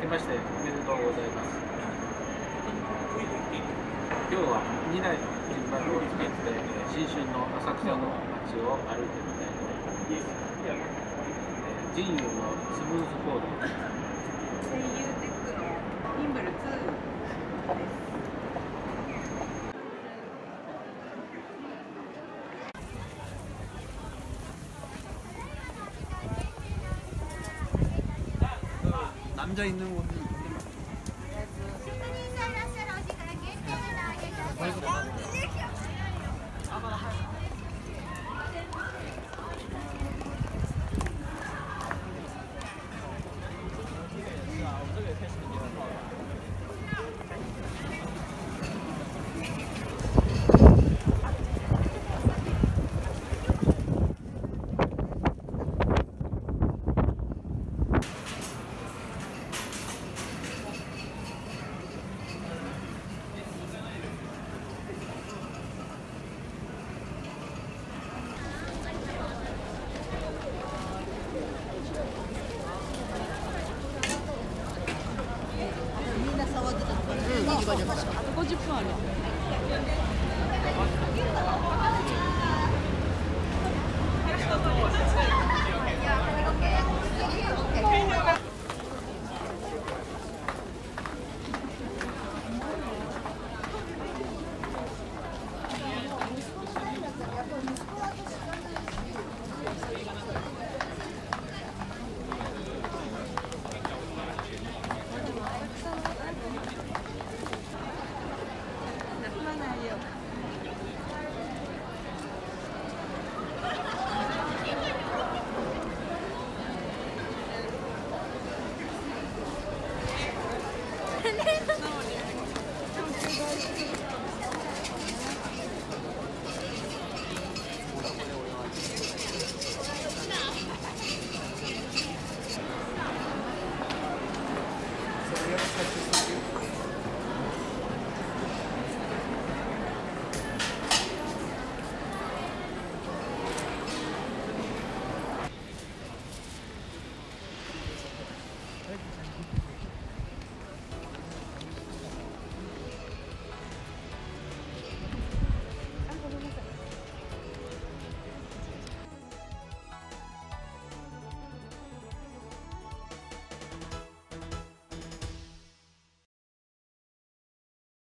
けましておめでとうございます。今日は2台の銀バルを使って新春の浅草の街を歩いてみたいと思います。ジンユのスムーズコード。 声優テックのインブル2です。 남자 있는 곳은 아, 50분 안에.